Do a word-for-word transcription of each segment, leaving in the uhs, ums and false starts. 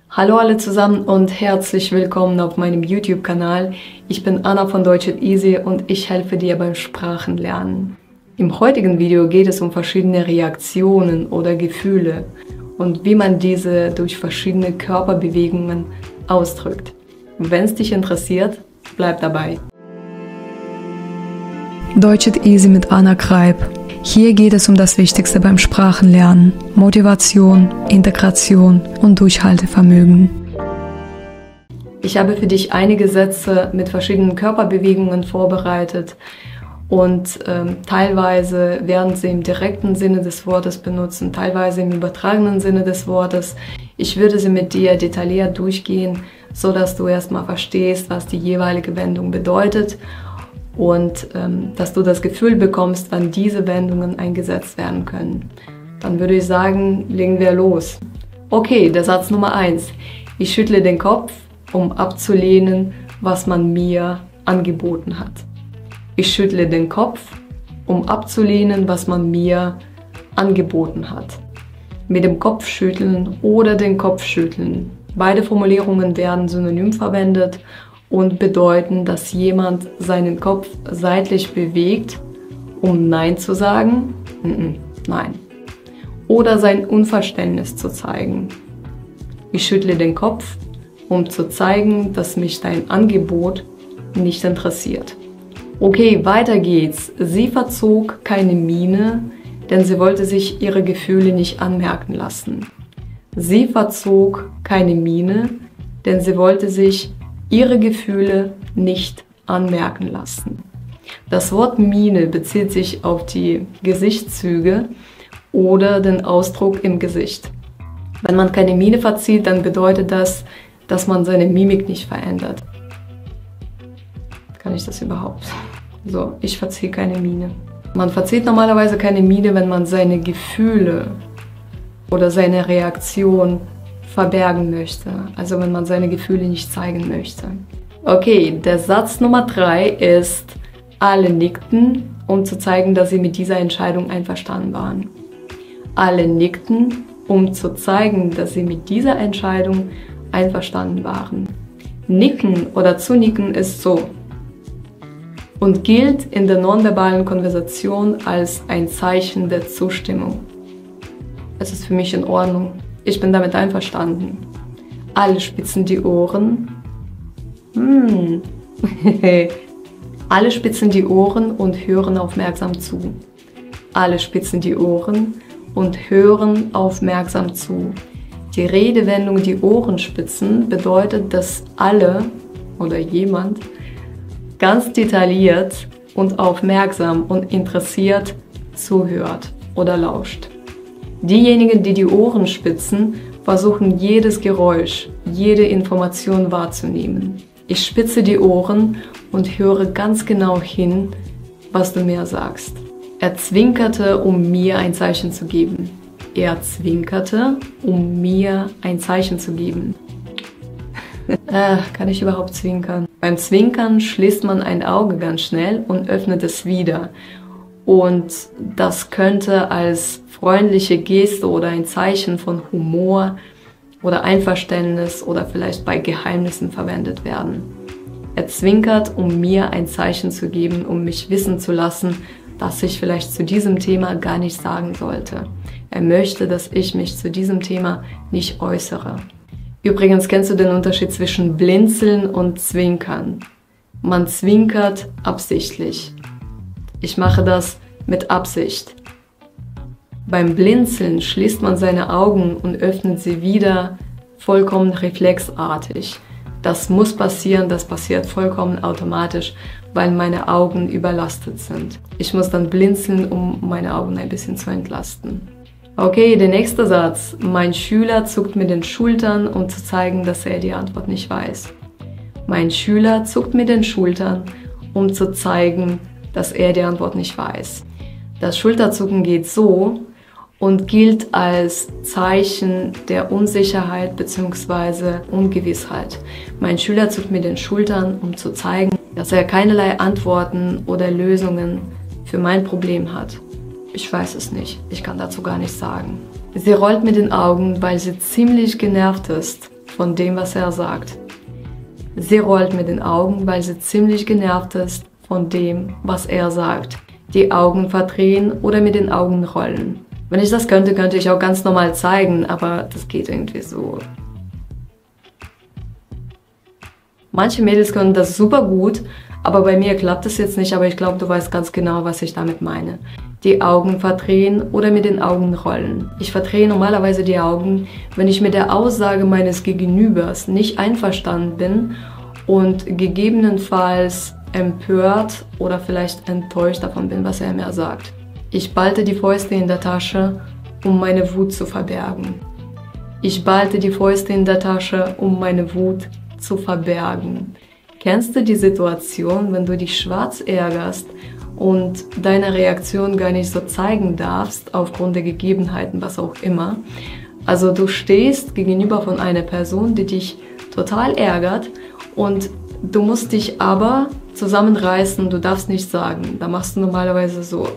Hallo alle zusammen und herzlich willkommen auf meinem YouTube-Kanal. Ich bin Anna von Deutsch at Easy und ich helfe dir beim Sprachenlernen. Im heutigen Video geht es um verschiedene Reaktionen oder Gefühle und wie man diese durch verschiedene Körperbewegungen ausdrückt. Wenn es dich interessiert, bleib dabei. Deutsch at Easy mit Anna Kreib. Hier geht es um das Wichtigste beim Sprachenlernen: Motivation, Integration und Durchhaltevermögen. Ich habe für dich einige Sätze mit verschiedenen Körperbewegungen vorbereitet und ähm, teilweise werden sie im direkten Sinne des Wortes benutzen, teilweise im übertragenen Sinne des Wortes. Ich würde sie mit dir detailliert durchgehen, so dass du erstmal verstehst, was die jeweilige Wendung bedeutet und ähm, dass du das Gefühl bekommst, wann diese Wendungen eingesetzt werden können. Dann würde ich sagen, legen wir los. Okay, der Satz Nummer eins. Ich schüttle den Kopf, um abzulehnen, was man mir angeboten hat. Ich schüttle den Kopf, um abzulehnen, was man mir angeboten hat. Mit dem Kopfschütteln oder den Kopfschütteln. Beide Formulierungen werden synonym verwendet und bedeuten, dass jemand seinen Kopf seitlich bewegt, um Nein zu sagen, nein, oder sein Unverständnis zu zeigen. Ich schüttle den Kopf, um zu zeigen, dass mich dein Angebot nicht interessiert. Okay, weiter geht's. Sie verzog keine Miene, denn sie wollte sich ihre Gefühle nicht anmerken lassen. Sie verzog keine Miene, denn sie wollte sich ihre Gefühle nicht anmerken lassen. Das Wort Miene bezieht sich auf die Gesichtszüge oder den Ausdruck im Gesicht. Wenn man keine Miene verzieht, dann bedeutet das, dass man seine Mimik nicht verändert. Kann ich das überhaupt? So, ich verziehe keine Miene. Man verzieht normalerweise keine Miene, wenn man seine Gefühle oder seine Reaktion verbergen möchte, also wenn man seine Gefühle nicht zeigen möchte. Okay, der Satz Nummer drei ist: Alle nickten, um zu zeigen, dass sie mit dieser Entscheidung einverstanden waren. Alle nickten, um zu zeigen, dass sie mit dieser Entscheidung einverstanden waren. Nicken oder zunicken ist so und gilt in der nonverbalen Konversation als ein Zeichen der Zustimmung. Es ist für mich in Ordnung. Ich bin damit einverstanden. Alle spitzen die Ohren. Hm. Alle spitzen die Ohren und hören aufmerksam zu. Alle spitzen die Ohren und hören aufmerksam zu. Die Redewendung die Ohren spitzen bedeutet, dass alle oder jemand ganz detailliert und aufmerksam und interessiert zuhört oder lauscht. Diejenigen, die die Ohren spitzen, versuchen jedes Geräusch, jede Information wahrzunehmen. Ich spitze die Ohren und höre ganz genau hin, was du mir sagst. Er zwinkerte, um mir ein Zeichen zu geben. Er zwinkerte, um mir ein Zeichen zu geben. äh, kann ich überhaupt zwinkern? Beim Zwinkern schließt man ein Auge ganz schnell und öffnet es wieder. Und das könnte als freundliche Geste oder ein Zeichen von Humor oder Einverständnis oder vielleicht bei Geheimnissen verwendet werden. Er zwinkert, um mir ein Zeichen zu geben, um mich wissen zu lassen, dass ich vielleicht zu diesem Thema gar nicht sagen sollte. Er möchte, dass ich mich zu diesem Thema nicht äußere. Übrigens, kennst du den Unterschied zwischen Blinzeln und Zwinkern? Man zwinkert absichtlich. Ich mache das mit Absicht. Beim Blinzeln schließt man seine Augen und öffnet sie wieder vollkommen reflexartig. Das muss passieren, das passiert vollkommen automatisch, weil meine Augen überlastet sind. Ich muss dann blinzeln, um meine Augen ein bisschen zu entlasten. Okay, der nächste Satz. Mein Schüler zuckt mit den Schultern, um zu zeigen, dass er die Antwort nicht weiß. Mein Schüler zuckt mit den Schultern, um zu zeigen, dass er die Antwort nicht weiß. Das Schulterzucken geht so und gilt als Zeichen der Unsicherheit bzw. Ungewissheit. Mein Schüler zuckt mit den Schultern, um zu zeigen, dass er keinerlei Antworten oder Lösungen für mein Problem hat. Ich weiß es nicht, ich kann dazu gar nichts sagen. Sie rollt mit den Augen, weil sie ziemlich genervt ist von dem, was er sagt. Sie rollt mit den Augen, weil sie ziemlich genervt ist von dem, was er sagt. Die Augen verdrehen oder mit den Augen rollen. Wenn ich das könnte, könnte ich auch ganz normal zeigen, aber das geht irgendwie so. Manche Mädels können das super gut, aber bei mir klappt es jetzt nicht, aber ich glaube, du weißt ganz genau, was ich damit meine. Die Augen verdrehen oder mit den Augen rollen. Ich verdrehe normalerweise die Augen, wenn ich mit der Aussage meines Gegenübers nicht einverstanden bin und gegebenenfalls empört oder vielleicht enttäuscht davon bin, was er mir sagt. Ich balte die Fäuste in der Tasche, um meine Wut zu verbergen. Ich balte die Fäuste in der Tasche, um meine Wut zu verbergen. Kennst du die Situation, wenn du dich schwarz ärgerst und deine Reaktion gar nicht so zeigen darfst, aufgrund der Gegebenheiten, was auch immer? Also du stehst gegenüber von einer Person, die dich total ärgert und du musst dich aber zusammenreißen, du darfst nichts sagen. Da machst du normalerweise so.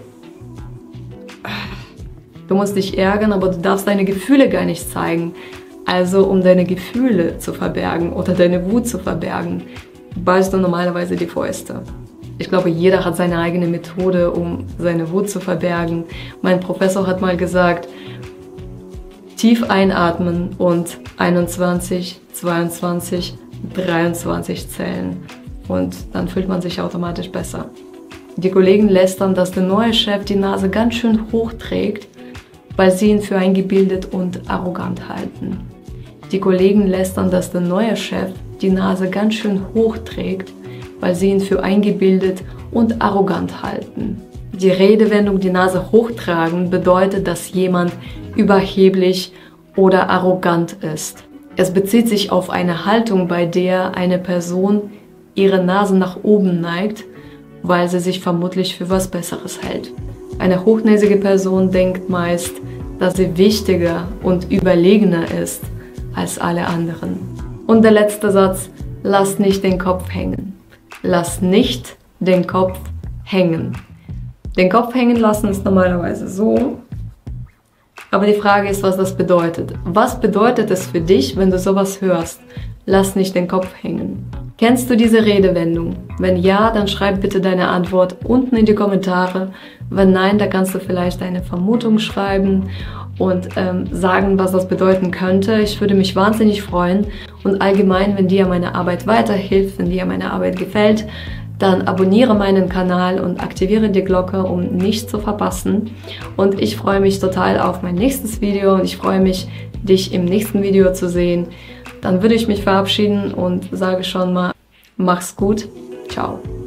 Du musst dich ärgern, aber du darfst deine Gefühle gar nicht zeigen. Also um deine Gefühle zu verbergen oder deine Wut zu verbergen, ballst du normalerweise die Fäuste. Ich glaube, jeder hat seine eigene Methode, um seine Wut zu verbergen. Mein Professor hat mal gesagt, tief einatmen und einundzwanzig, zweiundzwanzig, dreiundzwanzig zählen. Und dann fühlt man sich automatisch besser. Die Kollegen lästern, dass der neue Chef die Nase ganz schön hoch trägt, weil sie ihn für eingebildet und arrogant halten. Die Kollegen lästern, dass der neue Chef die Nase ganz schön hoch trägt, weil sie ihn für eingebildet und arrogant halten. Die Redewendung die Nase hochtragen bedeutet, dass jemand überheblich oder arrogant ist. Es bezieht sich auf eine Haltung, bei der eine Person ihre Nase nach oben neigt, weil sie sich vermutlich für was Besseres hält. Eine hochnäsige Person denkt meist, dass sie wichtiger und überlegener ist als alle anderen. Und der letzte Satz, lass nicht den Kopf hängen. Lass nicht den Kopf hängen. Den Kopf hängen lassen ist normalerweise so. Aber die Frage ist, was das bedeutet. Was bedeutet es für dich, wenn du sowas hörst? Lass nicht den Kopf hängen. Kennst du diese Redewendung? Wenn ja, dann schreib bitte deine Antwort unten in die Kommentare. Wenn nein, da kannst du vielleicht eine Vermutung schreiben und ähm, sagen, was das bedeuten könnte. Ich würde mich wahnsinnig freuen. Und allgemein, wenn dir meine Arbeit weiterhilft, wenn dir meine Arbeit gefällt, dann abonniere meinen Kanal und aktiviere die Glocke, um nichts zu verpassen. Und ich freue mich total auf mein nächstes Video und ich freue mich, dich im nächsten Video zu sehen. Dann würde ich mich verabschieden und sage schon mal, mach's gut, ciao.